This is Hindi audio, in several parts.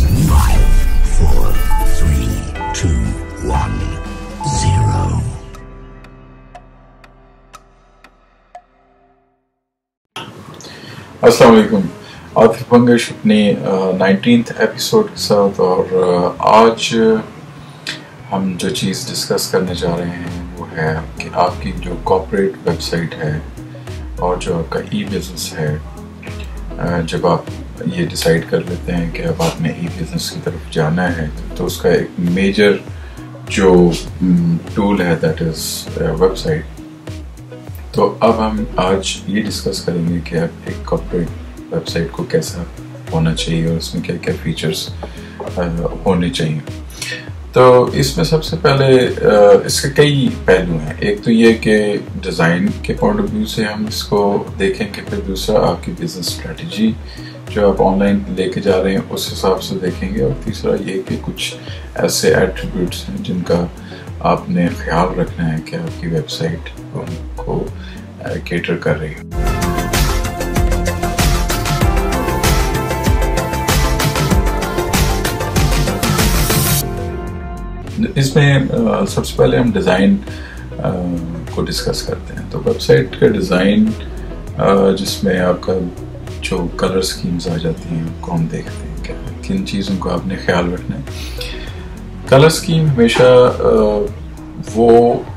5, 4, 3, 2, 1, 0. अस्सलाम वालेकुम। आतिफ बंगश अपने 19th एपिसोड के साथ, और आज हम जो चीज़ डिस्कस करने जा रहे हैं वो है कि आपकी जो कॉर्पोरेट वेबसाइट है और जो आपका ई बिज़नेस है, जब आप ये डिसाइड कर लेते हैं कि अब आपने ई बिज़नेस की तरफ जाना है तो उसका एक मेजर जो टूल है दैट इज़ वेबसाइट। तो अब हम आज ये डिस्कस करेंगे कि आप एक कॉर्पोरेट वेबसाइट को कैसा होना चाहिए और उसमें क्या क्या फीचर्स होने चाहिए। तो इसमें सबसे पहले इसके कई पहलू हैं। एक तो ये कि डिज़ाइन के पॉइंट ऑफ व्यू से हम इसको देखेंगे, फिर दूसरा आपकी बिजनेस स्ट्रेटजी जो आप ऑनलाइन लेके जा रहे हैं उस हिसाब से देखेंगे, और तीसरा ये कि कुछ ऐसे एट्रीब्यूट्स हैं जिनका आपने ख्याल रखना है कि आपकी वेबसाइट उनको कैटर कर रही है। इसमें सबसे पहले हम डिज़ाइन को डिस्कस करते हैं। तो वेबसाइट का डिज़ाइन जिसमें आपका जो कलर स्कीम्स आ जाती हैं उनको हम देखते हैं क्या किन चीज़ों को आपने ख्याल रखना है। कलर स्कीम हमेशा वो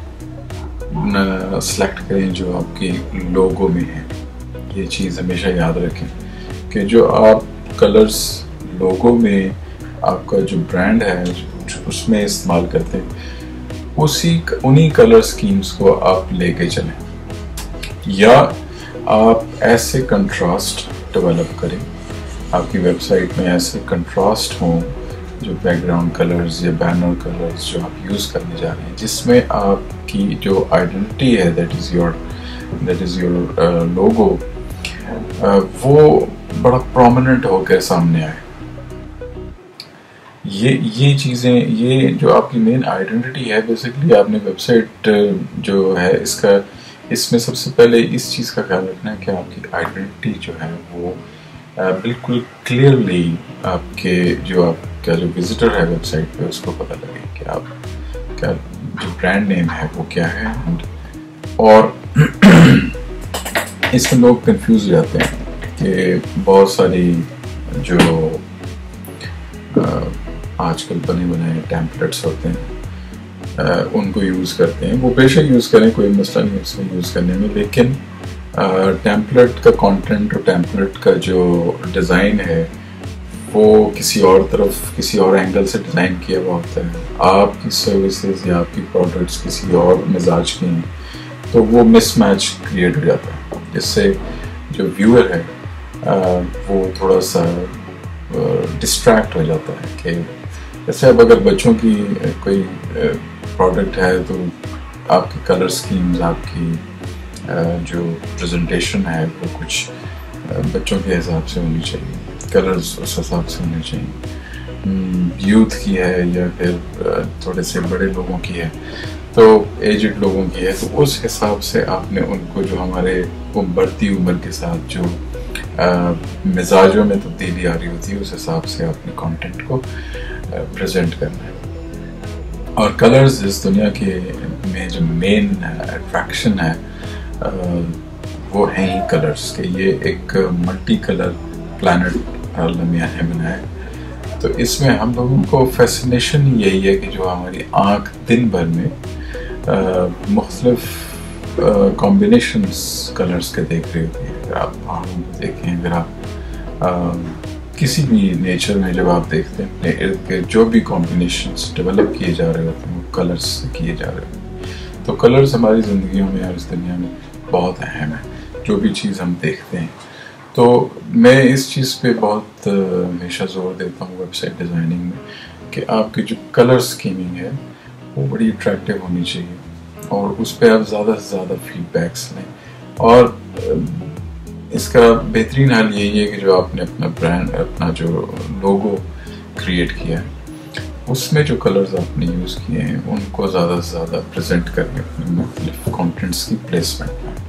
सेलेक्ट करें जो आपके लोगो में है। ये चीज़ हमेशा याद रखें कि जो आप कलर्स लोगो में आपका जो ब्रांड है उसमें इस्तेमाल करते हैं उन्हीं कलर स्कीम्स को आप लेके चलें, या आप ऐसे कंट्रास्ट डेवलप करें, आपकी वेबसाइट में ऐसे कंट्रास्ट हों जो बैकग्राउंड कलर्स या बैनर कलर्स जो आप यूज़ करने जा रहे हैं, जिसमें आपकी जो आइडेंटिटी है दैट इज़ योर लोगो वो बड़ा प्रोमिनेंट होकर सामने आए। ये चीज़ें, ये जो आपकी मेन आइडेंटिटी है, बेसिकली आपने वेबसाइट जो है इसमें सबसे पहले इस चीज़ का ख्याल रखना है कि आपकी आइडेंटिटी जो है वो बिल्कुल क्लियरली आपके आपका जो विजिटर है वेबसाइट पे उसको पता लगे कि आप क्या जो ब्रांड नेम है वो क्या है। और इसमें लोग कंफ्यूज हो जाते हैं कि बहुत सारी जो आजकल बने बनाए टेम्पलेट्स होते हैं उनको यूज़ करते हैं। वो बेशक यूज़ करें, कोई मसला नहीं उसको यूज़ करने में, लेकिन टेम्पलेट का कंटेंट और टेम्पलेट का जो डिज़ाइन है वो किसी और तरफ, किसी और एंगल से डिज़ाइन किया हुआ होता है। आपकी सर्विसेज या आपकी प्रोडक्ट्स किसी और मिजाज की हैं तो वो मिसमैच क्रिएट हो जाता है, जिससे जो व्यूअर है वो थोड़ा सा डिस्ट्रैक्ट हो जाता है। कि जैसे अब अगर बच्चों की कोई प्रोडक्ट है तो आपकी कलर स्कीम्स, आपकी जो प्रेजेंटेशन है वो कुछ बच्चों के हिसाब से होनी चाहिए, कलर्स उस हिसाब से होने चाहिए। यूथ की है या फिर थोड़े से बड़े लोगों की है, तो एजड लोगों की है, तो उस हिसाब से आपने उनको जो हमारे वो बढ़ती उम्र के साथ जो मिजाजों में तब्दीली आ रही होती है उस हिसाब से अपने कंटेंट को प्रेजेंट करना है। और कलर्स इस दुनिया के में जो मेन अट्रैक्शन है वो है ही कलर्स के। ये एक मल्टी कलर प्लैनेट अल्लाह मियां ने बनाया। तो इसमें हम लोगों को फैसिनेशन यही है कि जो हमारी आँख दिन भर में मुख्तलिफ कॉम्बिनेशंस कलर्स के देख रही होती है। अगर आप पहाड़ों को देखें, अगर आप किसी भी नेचर में जब आप देखते हैं अपने इर्द के जो भी कॉम्बिनेशंस डेवलप किए जा रहे होते हैं वो कलर्स से किए जा रहे होते हैं। तो कलर्स हमारी ज़िंदगियों में और इस दुनिया में बहुत अहम है, जो भी चीज़ हम देखते हैं। तो मैं इस चीज़ पे बहुत हमेशा ज़ोर देता हूँ वेबसाइट डिज़ाइनिंग में कि आपकी जो कलर स्कीमिंग है वो बड़ी अट्रैक्टिव होनी चाहिए और उस पर आप ज़्यादा से ज़्यादा फीडबैक्स लें। और इसका बेहतरीन हाल यही है कि जो आपने अपना ब्रांड, अपना जो लोगो क्रिएट किया है उसमें जो कलर्स आपने यूज़ किए हैं उनको ज़्यादा से ज़्यादा प्रेजेंट करें अपने मुख्तलिफ कंटेंट्स की प्लेसमेंट में।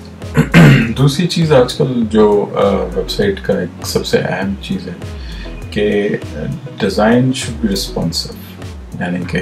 तो दूसरी चीज़ आजकल जो वेबसाइट का एक सबसे अहम चीज़ है कि डिज़ाइन शुड बी रिस्पॉन्सिव, यानी कि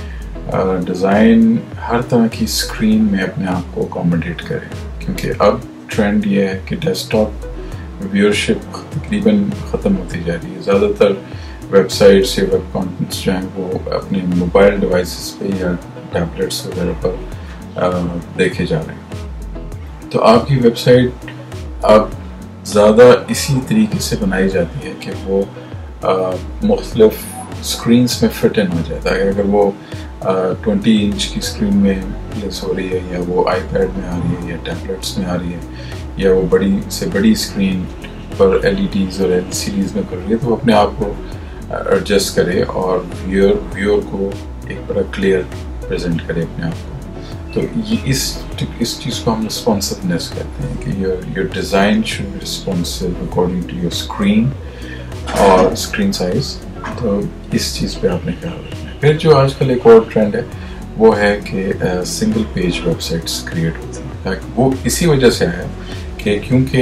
डिज़ाइन हर तरह की स्क्रीन में अपने आप को अकोमोडेट करे, क्योंकि अब ट्रेंड ये है कि डेस्कटॉप व्यूअरशिप तकरीबन ख़त्म होती जा रही है। ज़्यादातर वेबसाइट्स या वेब कंटेंट्स जो हैं वो अपने मोबाइल डिवाइसेस पे या टैबलेट्स वगैरह पर देखे जा रहे हैं। तो आपकी वेबसाइट अब ज़्यादा इसी तरीके से बनाई जाती है कि वो मुख्तलिफ स्क्रीन्स में फिट इन हो जाता है। अगर वो 20 इंच की स्क्रीन में प्लेस हो रही है, या वो आईपैड में आ रही है, या टैबलेट्स में आ रही है, या वो बड़ी से बड़ी स्क्रीन पर LEDs और LCDs में कर रही है, तो अपने आप को एडजस्ट करे और व्यूअर को एक बड़ा क्लियर प्रेजेंट करे अपने आप को। तो ये इस चीज़ को हम रिस्पॉन्सिवनेस कहते हैं कि your design should be responsive according to your screen और स्क्रीन साइज। तो इस चीज़ पे आपने ख्याल रखना है। फिर जो आजकल एक और ट्रेंड है वो है कि सिंगल पेज वेबसाइट्स क्रिएट होती हैं। वो इसी वजह से आया कि क्योंकि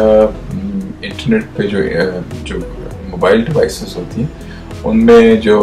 इंटरनेट पे जो मोबाइल डिवाइसेस होती हैं उनमें जो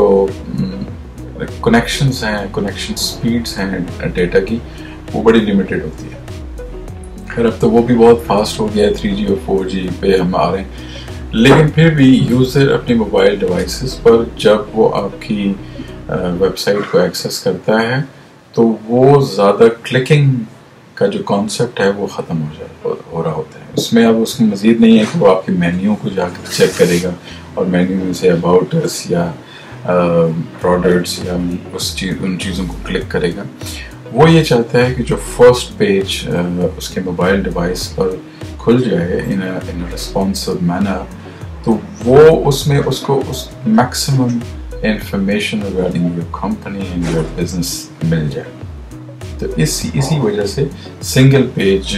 कनेक्शंस हैं, कनेक्शन स्पीड्स हैं डेटा की, वो बड़ी लिमिटेड होती है। खैर अब तो वो भी बहुत फास्ट हो गया है, 3G और 4G पे हम आ रहे हैं, लेकिन फिर भी यूज़र अपनी मोबाइल डिवाइसेस पर जब वो आपकी वेबसाइट को एक्सेस करता है तो वो ज़्यादा क्लिकिंग का जो कॉन्सेप्ट है वो ख़त्म हो रहा होता है। उसमें अब उसको मज़ीद नहीं है कि वो आपके मेन्यू को जाकर चेक करेगा और मेन्यू में से अबाउट अस या प्रोडक्ट्स या उन चीज़ों को क्लिक करेगा। वो ये चाहता है कि जो फर्स्ट पेज उसके मोबाइल डिवाइस पर खुल जाए इन अ रिस्पॉन्सिव मैनर, तो वो उसमें उसको उस maximum information regarding your company and your business मिल जाए। तो इसी वजह से सिंगल पेज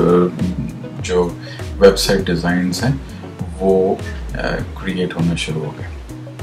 जो वेबसाइट डिज़ाइंस हैं वो क्रिएट होना शुरू हो गए।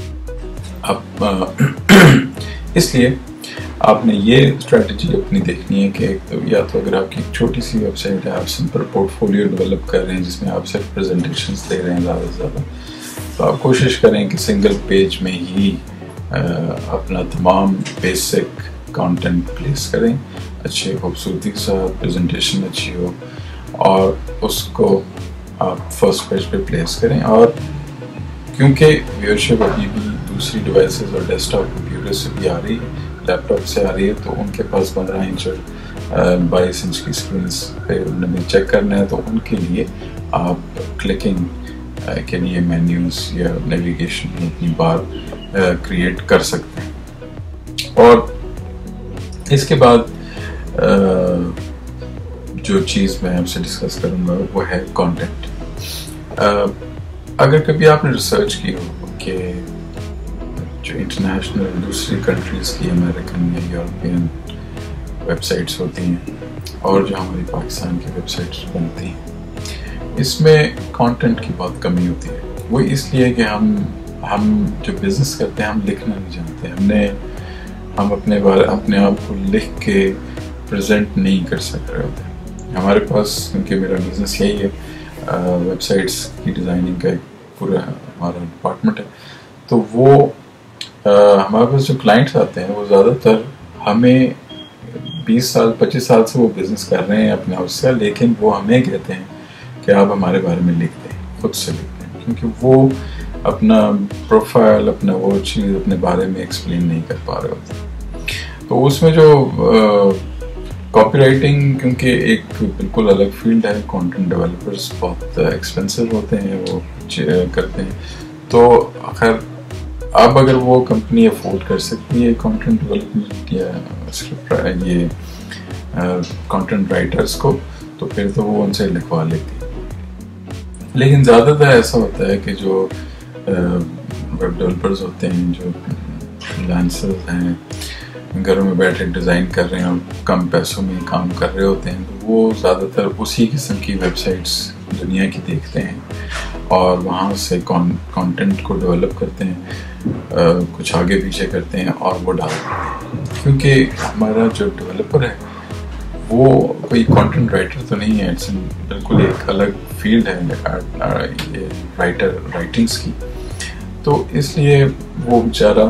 अब इसलिए आपने ये स्ट्रेटजी अपनी देखनी है कि तो या तो अगर आपकी एक छोटी सी वेबसाइट है, आप सिंपल पोर्टफोलियो डेवलप कर रहे हैं जिसमें आप सिर्फ प्रेजेंटेशंस दे रहे हैं ज़्यादा से ज़्यादा, तो आप कोशिश करें कि सिंगल पेज में ही अपना तमाम बेसिक कंटेंट प्लेस करें, अच्छे खूबसूरती के साथ प्रेजेंटेशन अच्छी हो, और उसको आप फर्स्ट पेज पे प्लेस करें। और क्योंकि व्यूअरशिप अभी भी दूसरी डिवाइसेस और डेस्कटॉप कंप्यूटर से भी आ रही है, लैपटॉप से आ रही है, तो उनके पास 15 इंच और 22 इंच की स्क्रीन पे उन्हें चेक करना है, तो उनके लिए आप क्लिकिंग के लिए मेन्यूज या नेविगेशन अपनी बार क्रिएट कर सकते हैं। और इसके बाद जो चीज़ मैं आपसे डिस्कस करूँगा वो है कंटेंट। अगर कभी आपने रिसर्च की हो कि जो इंटरनेशनल दूसरी कंट्रीज़ की अमेरिकन या यूरोपियन वेबसाइट्स होती हैं और जो हमारी पाकिस्तान की वेबसाइट्स बनती हैं, इसमें कंटेंट की बहुत कमी होती है। वो इसलिए कि हम जो बिज़नेस करते हैं हम लिखना नहीं जानते, हम अपने आप को लिख के प्रेजेंट नहीं कर सक रहे होते। हमारे पास, क्योंकि मेरा बिज़नेस यही है, वेबसाइट्स की डिज़ाइनिंग का एक पूरा हमारा डिपार्टमेंट है, तो वो हमारे पास जो क्लाइंट्स आते हैं वो ज़्यादातर हमें 20 साल 25 साल से वो बिज़नेस कर रहे हैं अपने हाउस से, लेकिन वो हमें कहते हैं कि आप हमारे बारे में लिख दें, खुद से लिख दें, क्योंकि वो अपना प्रोफाइल, अपना वो चीज़ अपने बारे में एक्सप्लेन नहीं कर पा रहे होते। तो उसमें जो कॉपीराइटिंग, क्योंकि एक बिल्कुल अलग फील्ड है, कंटेंट डेवलपर्स बहुत एक्सपेंसिव होते हैं, वो करते हैं, तो खैर अब अगर वो कंपनी अफोर्ड कर सकती है कंटेंट डेवलपमेंट या स्क्रिप्ट ये कंटेंट राइटर्स को, तो फिर तो वो उनसे लिखवा लेती है। लेकिन ज़्यादातर ऐसा होता है कि जो वेब डेवलपर्स होते हैं, जो फ्रीलांसर्स हैं, घरों में बैठे डिज़ाइन कर रहे हैं और कम पैसों में काम कर रहे होते हैं, तो वो ज़्यादातर उसी किस्म की वेबसाइट्स दुनिया की देखते हैं और वहाँ से कंटेंट को डेवलप करते हैं, कुछ आगे पीछे करते हैं और वो डालते हैं। क्योंकि हमारा जो डेवलपर है वो कोई कंटेंट राइटर तो नहीं है, इट्स बिल्कुल एक अलग फील्ड है राइटिंग्स की। तो इसलिए वो बेचारा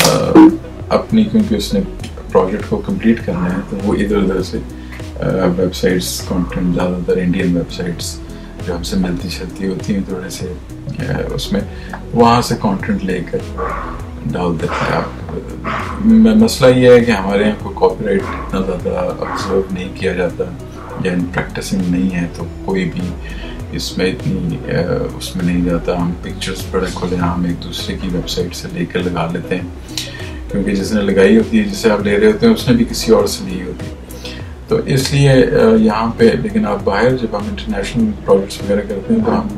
अपनी, क्योंकि उसने प्रोजेक्ट को कंप्लीट करना है, तो वो इधर उधर से वेबसाइट्स, कंटेंट, ज़्यादातर इंडियन वेबसाइट्स जो हमसे मिलती चलती होती हैं थोड़े से, उसमें वहाँ से कंटेंट लेकर डाल देते हैं आप। मसला ये है कि हमारे यहाँ को कॉपीराइट इतना ज़्यादा ऑब्जर्व नहीं किया जाता या इन प्रैक्टिसिंग नहीं है, तो कोई भी इसमें इतनी उसमें नहीं जाता। हम पिक्चर्स बड़े खुले हम एक दूसरे की वेबसाइट से लेकर लगा लेते हैं, क्योंकि जिसने लगाई होती है, जिसे आप ले रहे होते हैं, उसने भी किसी और से ली होती है। तो इसलिए यहाँ पे, लेकिन आप बाहर जब हम इंटरनेशनल प्रोजेक्ट्स वगैरह करते हैं तो हम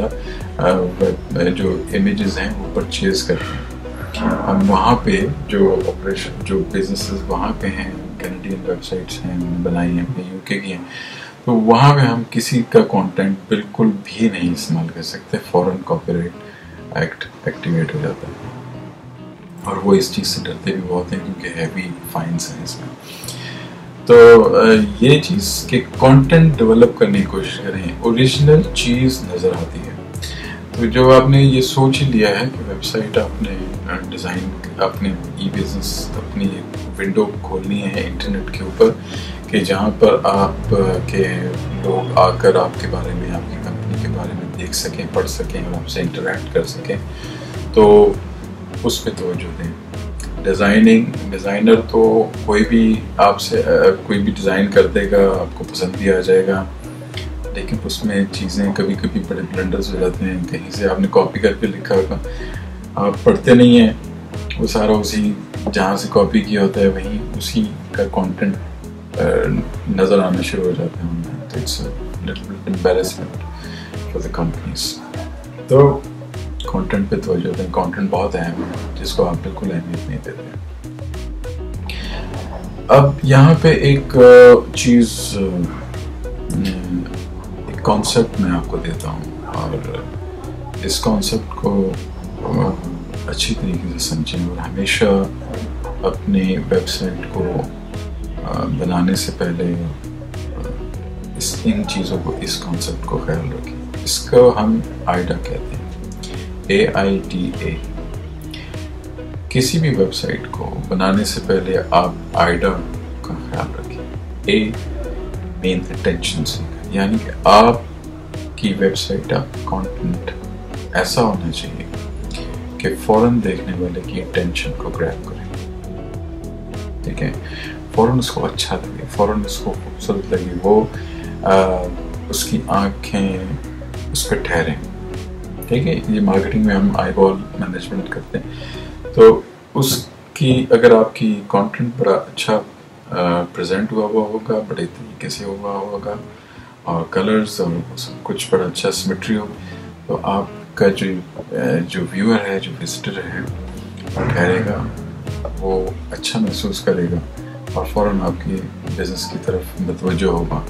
बाकायदा जो इमेजेस हैं वो परचेज करते हैं। हम वहाँ पे जो ऑपरेशन, जो बिजनेसेस वहाँ पे हैं, कैनेडियन वेबसाइट्स हैं, बनाई हैं, अपने यूके की हैं, तो वहाँ पे हम किसी का कंटेंट बिल्कुल भी नहीं इस्तेमाल कर सकते, फौरन कॉपीराइट एक्ट एक्टिवेट हो जाता है। और वो इस चीज़ से डरते भी बहुत हैं क्योंकि हैवी फाइन्स हैं इसमें। तो ये चीज़ कि कंटेंट डेवलप करने की कोशिश करें, ओरिजिनल चीज़ नज़र आती है। तो जो आपने ये सोच ही लिया है कि वेबसाइट आपने डिज़ाइन, अपने ई बिज़नेस, अपनी एक विंडो खोलनी है इंटरनेट के ऊपर, कि जहाँ पर आप के लोग आकर आपके बारे में, आपकी कंपनी के बारे में देख सकें, पढ़ सकें और आपसे इंटरेक्ट कर सकें, तो उस पर तवज्जो दें। डिज़ाइनर तो कोई भी आपसे कोई भी डिज़ाइन कर देगा, आपको पसंद भी आ जाएगा, लेकिन उसमें चीज़ें कभी कभी बड़े ब्लंडर्स हो जाते हैं। कहीं से आपने कॉपी करके लिखा होगा, आप पढ़ते नहीं हैं, वो सारा उसी जहाँ से कॉपी किया होता है वहीं उसी का कंटेंट नज़र आना शुरू हो जाते हैं। तो it's little bit embarrassment for the companies. तो कंटेंट पे तवज्जो दें, कंटेंट बहुत अहम है जिसको आप बिल्कुल अहमियत नहीं देते। अब यहाँ पे एक चीज़, एक कॉन्सेप्ट मैं आपको देता हूँ, और इस कॉन्सेप्ट को अच्छी तरीके से समझें और हमेशा अपने वेबसाइट को बनाने से पहले इन चीज़ों को, इस कॉन्सेप्ट को ख्याल रखें। इसको हम आइडा कहते हैं, AIDA। किसी भी वेबसाइट को बनाने से पहले आप आइडा का ख्याल रखें। A मेन अटेंशन सीकर, यानी कि आपकी वेबसाइट, आपका कंटेंट ऐसा होना चाहिए कि फौरन देखने वाले की अटेंशन को ग्रैब करे। ठीक है, फौरन उसको अच्छा लगे, फौरन उसको खूबसूरत लगे, वो उसकी आंखें उस पर ठहरें। ठीक है, ये मार्केटिंग में हम आईबॉल मैनेजमेंट करते हैं। तो उसकी, अगर आपकी कंटेंट बड़ा अच्छा प्रेजेंट हुआ होगा, बड़े तरीके से हुआ होगा, और कलर्स और सब कुछ बड़ा अच्छा सिमेट्री हो, तो आपका जो व्यूअर है, जो विजिटर है, वो ठहरेगा, वो अच्छा महसूस करेगा और फ़ौरन आपकी बिज़नेस की तरफ मुतवज्जो होगा।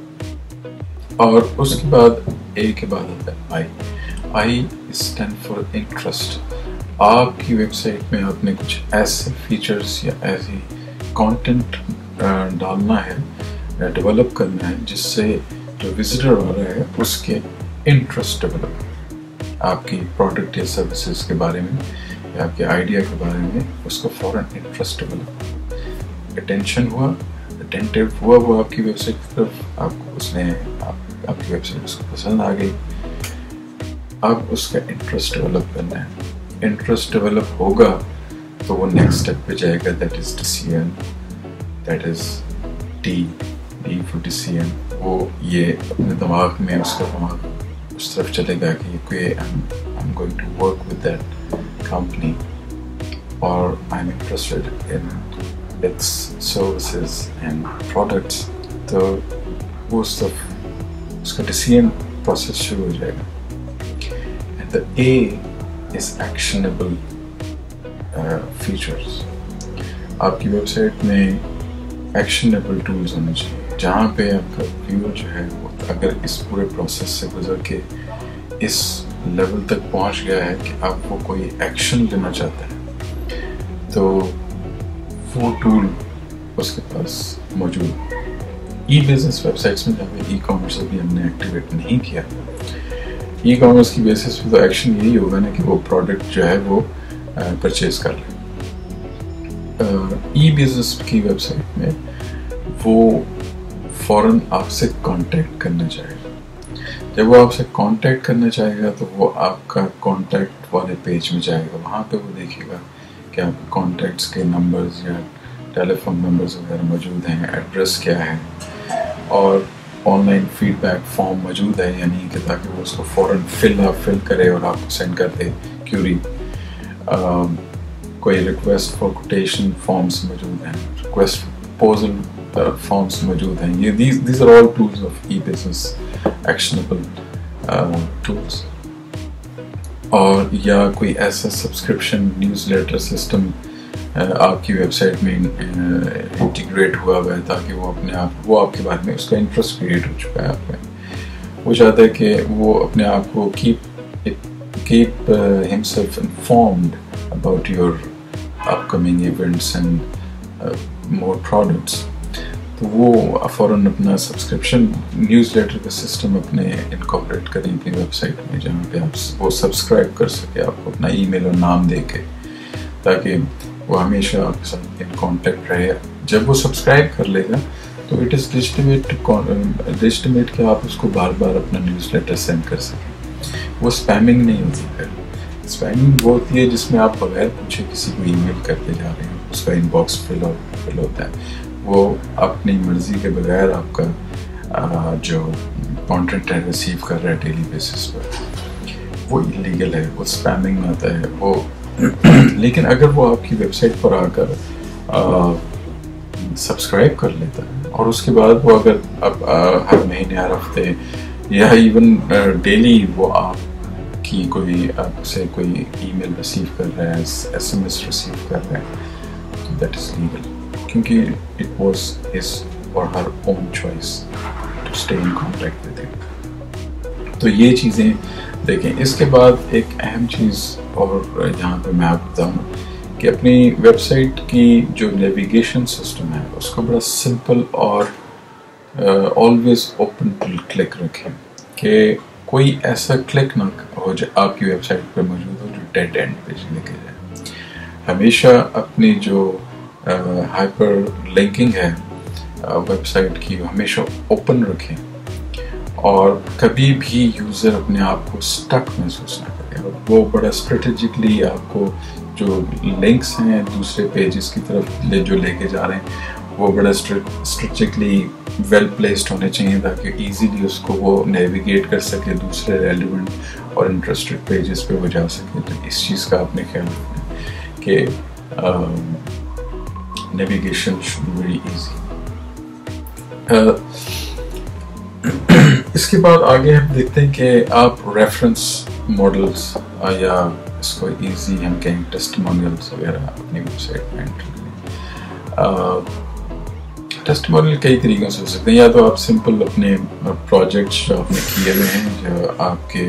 और उसके बाद ए के बाद आता है आई स्टैंड फॉर इंटरेस्ट। आपकी वेबसाइट में आपने कुछ ऐसे फीचर्स या ऐसी कंटेंट डालना है, डेवलप करना है, जिससे जो विजिटर आ रहा है उसके इंटरेस्ट डेवलप, आपकी प्रोडक्ट या सर्विसेज के बारे में या आपके आइडिया के बारे में उसको फ़ौरन इंटरेस्ट डेवलप, अटेंशन हुआ, अटेंटिव हुआ वो आपकी वेबसाइट की तरफ, आपको उसने आपकी वेबसाइट उसको पसंद आ गई। अब उसका इंटरेस्ट डेवलप करना है। इंटरेस्ट डेवलप होगा तो वो नेक्स्ट स्टेप पे जाएगा, that is decision, that is D for decision. वो ये अपने दिमाग में, उसका दिमाग उस तरफ चलेगा कि कोई I am going to work with that company, और I am interested in its services and products. तो वो सब उसका डिसीजन प्रोसेस शुरू हो जाएगा। The A is actionable features। आपकी वेबसाइट में actionable tools होने चाहिए, जहाँ पे आपका व्यूअर जो है वो अगर इस पूरे प्रोसेस से गुजर के इस लेवल तक पहुँच गया है कि आप वो कोई एक्शन लेना चाहता है, तो वो टूल उसके पास मौजूद। ई बिजनेस वेबसाइट्स में जहाँ पे ecommerce अभी हमने एक्टिवेट नहीं किया, ई कॉमर्स की बेसिस पे तो एक्शन यही होगा ना कि वो प्रोडक्ट जो है वो परचेज कर ले। ई बिजनेस की वेबसाइट में वो फौरन आपसे कांटेक्ट करना चाहेगा। जब वो आपसे कांटेक्ट करना चाहेगा तो वो आपका कांटेक्ट वाले पेज में जाएगा, वहाँ पे वो देखेगा कि आपके कॉन्टैक्ट्स के नंबर्स या टेलीफोन नंबर्स वगैरह मौजूद हैं, एड्रेस क्या है, और ऑनलाइन फीडबैक फॉर्म मौजूद है या नहीं, कि ताकि वो उसको फ़ौरन फिल करे और आपको सेंड कर दे क्यूरी। कोई रिक्वेस्ट फॉर कोटेशन फॉर्म्स मौजूद हैं, रिक्वेस्ट प्रपोजल फॉर्म्स मौजूद हैं। ये these are all tools of e business, actionable tools. और या कोई ऐसा सब्सक्रिप्शन न्यूज़लेटर सिस्टम आपकी वेबसाइट में इंटीग्रेट हुआ है ताकि वो अपने आप, वो आपके बारे में उसका इंटरेस्ट क्रिएट हो चुका है आप में, वो चाहता है कि वो अपने आप को keep himself informed about your upcoming events and more products। तो वो फ़ौरन अपना सब्सक्रिप्शन न्यूज़लेटर का सिस्टम अपने इनकॉर्पोरेट करें अपनी वेबसाइट में, जहाँ पे आप वो सब्सक्राइब कर सके आपको अपना ईमेल और नाम दे के, ताकि वो हमेशा आपके साथ इन कॉन्टेक्ट रहे। जब वो सब्सक्राइब कर लेगा तो इट इज़ लेजिटिमेट कि आप उसको बार बार अपना न्यूज़लेटर सेंड कर सकें। वो स्पैमिंग नहीं होती है। स्पैमिंग वो होती है जिसमें आप बगैर पूछे किसी को ईमेल करते जा रहे हैं, उसका इनबॉक्स फिल होता है, वो अपनी मर्जी के बगैर आपका जो कंटेंट है रिसीव कर रहा है डेली बेसिस पर, वो इलीगल है, वो स्पैमिंग में आता है वो। लेकिन अगर वो आपकी वेबसाइट पर आकर सब्सक्राइब कर लेता है और उसके बाद वो अगर अब हर महीने, हर हफ्ते या इवन डेली वो आपकी कोई आपसे कोई ईमेल रिसीव कर रहा है, SMS रिसीव कर रहा है, दैट इज लीगल, क्योंकि इट वाज हिज और her own choice to stay in contact with him. तो ये चीज़ें देखें। इसके बाद एक अहम चीज़ और यहाँ पे मैं आपको बताऊँ कि अपनी वेबसाइट की जो नेविगेशन सिस्टम है उसको बड़ा सिंपल और ऑलवेज ओपन टू क्लिक रखें, कि कोई ऐसा क्लिक ना हो जो आपकी वेबसाइट पर मौजूद हो जो डेड एंड पेज लेके जाए। हमेशा अपनी जो हाइपर लिंकिंग है वेबसाइट की हमेशा ओपन रखें और कभी भी यूज़र अपने आप को स्टक महसूस ना करे। और वो बड़ा स्ट्रेटेजिकली आपको जो लिंक्स हैं दूसरे पेजेस की तरफ जो लेके जा रहे हैं वो बड़ा स्ट्रेटेजिकली वेल प्लेस्ड होने चाहिए ताकि इजीली उसको वो नेविगेट कर सके, दूसरे रेलिवेंट और इंटरेस्टेड पेजेस पे वो जा सके। तो इस चीज़ का आपने ख्याल रखना कि navigation should be very easy. इसके बाद आगे हम देखते हैं कि आप रेफरेंस मॉडल्स या इसको इजी हम कहें टेस्टिमोनियल्स वगैरह अपनी वेबसाइट में एंटर करें। टेस्टिमोनियल कई तरीक़ों से हो सकते हैं, या तो आप सिंपल अपने प्रोजेक्ट्स जो आपने किए हुए हैं, जो आपके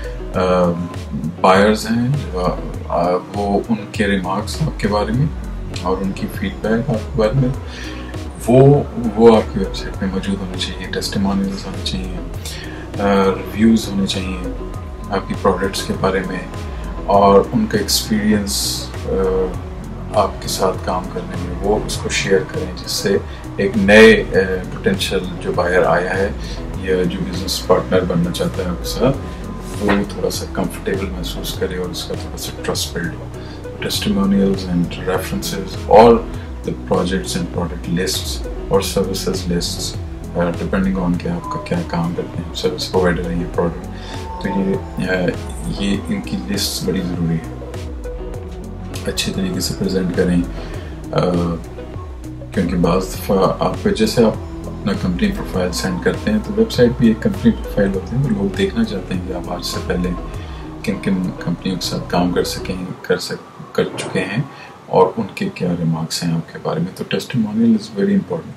बायर्स हैं, जो वो उनके रिमार्क्स आपके बारे में और उनकी फीडबैक आपके बारे में वो आपकी वेबसाइट में मौजूद होने चाहिए। टेस्टिमोनियल्स होने चाहिए, रिव्यूज़ होने चाहिए आपकी प्रोडक्ट्स के बारे में और उनका एक्सपीरियंस आपके साथ काम करने में, वो उसको शेयर करें जिससे एक नए पोटेंशियल जो बायर आया है या जो बिजनेस पार्टनर बनना चाहता है आपके साथ, वो थोड़ा सा कंफर्टेबल महसूस करे और उसका थोड़ा सा ट्रस्ट बिल्ड हो। टेस्टिमोनियल्स एंड रेफरेंसेस और the projects and product lists और सर्विसेज लिस्ट्स डिपेंडिंग ऑन कि आपका क्या काम करते हैं, सर्विस प्रोवाइडर है ये प्रोडक्ट, तो ये इनकी लिस्ट बड़ी ज़रूरी है। अच्छे तरीके से प्रेजेंट करें क्योंकि बाज़ दफ़ा आप जैसे आप अपना कंपनी प्रोफाइल सेंड करते हैं तो वेबसाइट भी एक कंपनी प्रोफाइल होती है, तो लोग देखना चाहते हैं कि आप आज से पहले किन किन कंपनियों के साथ काम कर चुके हैं और उनके क्या रिमार्क्स हैं आपके बारे में। तो टेस्टिमोनियल इज़ वेरी इंपॉर्टेंट।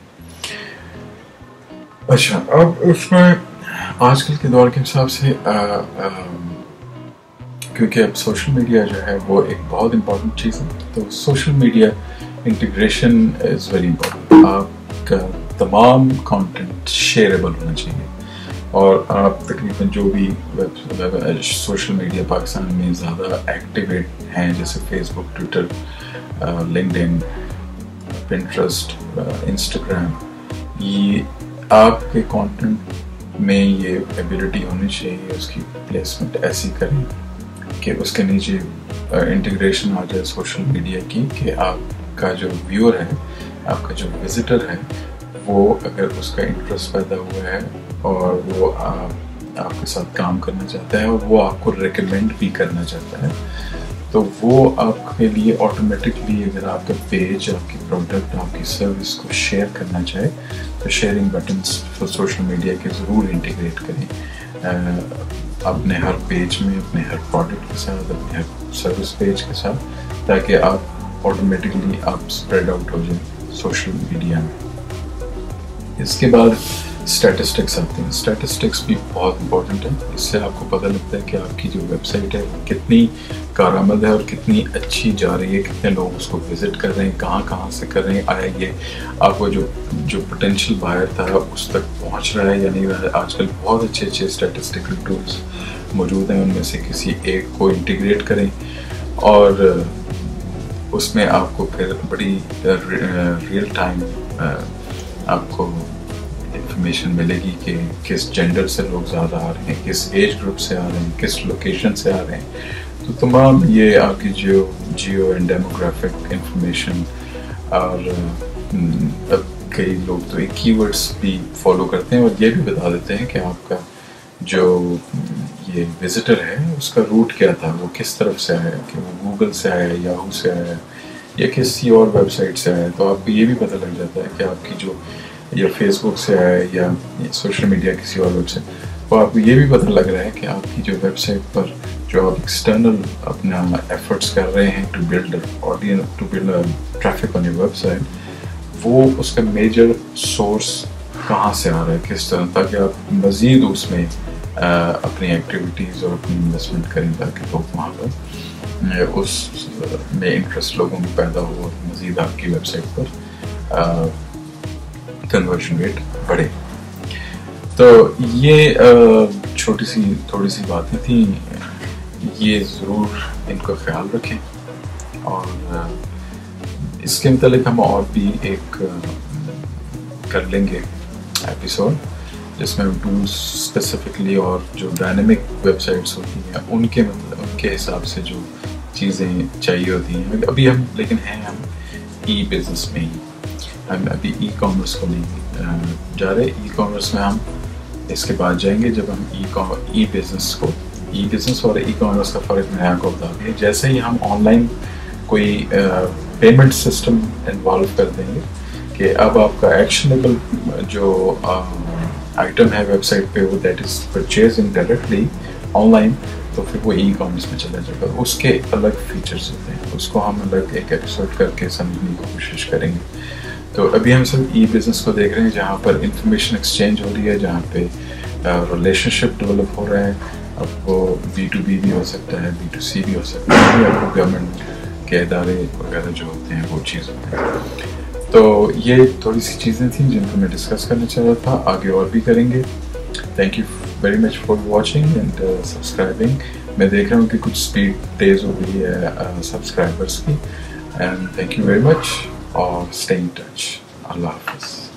अच्छा, अब उसमें आजकल के दौर के हिसाब से क्योंकि अब सोशल मीडिया जो है वो एक बहुत इम्पॉर्टेंट चीज़ है, तो social media integration is very important. आपका तमाम कंटेंट शेयरेबल होना चाहिए, और आप तकरीबन जो भी सोशल मीडिया पाकिस्तान में ज़्यादा एक्टिवेट हैं, जैसे Facebook, Twitter, LinkedIn, Pinterest, Instagram, ये आपके कंटेंट में ये एबिलिटी होनी चाहिए, उसकी प्लेसमेंट ऐसी करें कि उसके नीचे इंटीग्रेशन आ जाए सोशल मीडिया की, कि आपका जो व्यूअर है, आपका जो विजिटर है, वो अगर उसका इंटरेस्ट पैदा हुआ है और वो आपके साथ काम करना चाहता है और वो आपको रिकमेंड भी करना चाहता है, तो वो आपके लिए ऑटोमेटिकली, अगर आपका पेज, आपकी प्रोडक्ट, आपकी सर्विस को शेयर करना चाहे, तो शेयरिंग बटन्स सोशल मीडिया के ज़रूर इंटीग्रेट करें अपने हर पेज में, अपने हर प्रोडक्ट के साथ, अपने हर सर्विस पेज के साथ, ताकि आप ऑटोमेटिकली आप स्प्रेड आउट हो जाए सोशल मीडिया में। इसके बाद स्टैटिस्टिक्स आते हैं। स्टैटिस्टिक्स भी बहुत इंपॉर्टेंट है। इससे आपको पता लगता है कि आपकी जो वेबसाइट है कितनी कारआमद है और कितनी अच्छी जा रही है, कितने लोग उसको विजिट कर रहे हैं, कहाँ से कर रहे हैं, आया ये आपको जो पोटेंशियल बायर था उस तक पहुंच रहा है या नहीं रहा है। आजकल बहुत अच्छे स्टैटिस्टिकल टूल्स मौजूद हैं, उनमें से किसी एक को इंटीग्रेट करें और उसमें आपको फिर बड़ी रियल टाइम आपको इंफॉर्मेशन मिलेगी कि किस जेंडर से लोग ज़्यादा आ रहे हैं, किस एज ग्रुप से आ रहे हैं, किस लोकेशन से आ रहे हैं। तो तमाम ये आपकी जियो एंड डेमोग्राफिक इंफॉर्मेशन, और अब कई लोग तो एक कीवर्ड्स भी फॉलो करते हैं और ये भी बता देते हैं कि आपका जो ये विजिटर है उसका रूट क्या था, वो किस तरफ से आया, कि वो गूगल से आया, याहू से आया या किसी और वेबसाइट से आया। तो आपको ये भी पता लग जाता है कि आपकी जो या फेसबुक से आया या सोशल मीडिया किसी और वेबसाइट, तो आपको ये भी पता लग रहा है कि आपकी जो वेबसाइट पर जो आप एक्सटर्नल अपना एफर्ट्स कर रहे हैं to build audience, to build traffic on your website, वो उसका मेजर सोर्स कहाँ से आ रहा है, किस तरह, ताकि आप मज़ीद उसमें अपनी एक्टिविटीज़ और अपनी इन्वेस्टमेंट करें, ताकि लोग वहाँ पर उस में इंटरेस्ट लोगों में पैदा हो और मज़ीद आपकी वेबसाइट पर कन्वर्जन रेट बढ़े। तो ये थोड़ी सी बातें थी, ये ज़रूर इनको ख्याल रखें। और इसके मतलब हम और भी एक कर लेंगे एपिसोड, जिसमें हम टूल्स स्पेसिफिकली और जो डायनेमिक वेबसाइट्स होती हैं उनके हिसाब से जो चीज़ें चाहिए होती हैं। अभी हम लेकिन हैं हम ई बिज़नेस में ही, हम अभी ई कॉमर्स को नहीं जा रहे। ई कॉमर्स में हम इसके बाद जाएंगे जब हम ई बिज़नेस और ई कॉमर्स का फ़र्क मैं आपको बता दिया। जैसे ही हम ऑनलाइन कोई पेमेंट सिस्टम इन्वॉल्व कर देंगे कि अब आपका एक्शनेबल जो आइटम है वेबसाइट पे वो that is purchasing directly online, तो फिर वो ई कॉमर्स में चला जाएगा। उसके अलग फीचर्स होते हैं, उसको हम अलग एक एपिसोड करके समझने की कोशिश करेंगे। तो अभी हम सब ई बिज़नेस को देख रहे हैं, जहाँ पर इंफॉर्मेशन एक्सचेंज हो रही है, जहाँ पे रिलेशनशिप डेवलप हो रहा है। अब वो B2B भी हो सकता है, B2C भी हो सकता है, या गवर्नमेंट के इदारे वगैरह जो होते हैं वो चीज़ होते हैं। तो ये थोड़ी सी चीज़ें थी जिनको मैं डिस्कस करना चाह रहा था, आगे और भी करेंगे। Thank you very much for watching and subscribing. मैं देख रहा हूँ कि कुछ स्पीड तेज़ हो गई है सब्सक्राइबर्स की, and thank you very much और स्टे इन टच। अल्लाह हाफ़िज़।